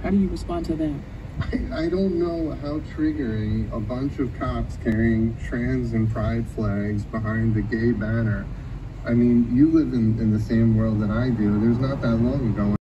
How do you respond to that? I don't know how triggering a bunch of cops carrying trans and pride flags behind the gay banner. I mean, you live in the same world that I do. There's not that long ago